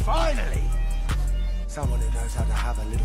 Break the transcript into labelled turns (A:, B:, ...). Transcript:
A: Finally! Someone who knows how to have a little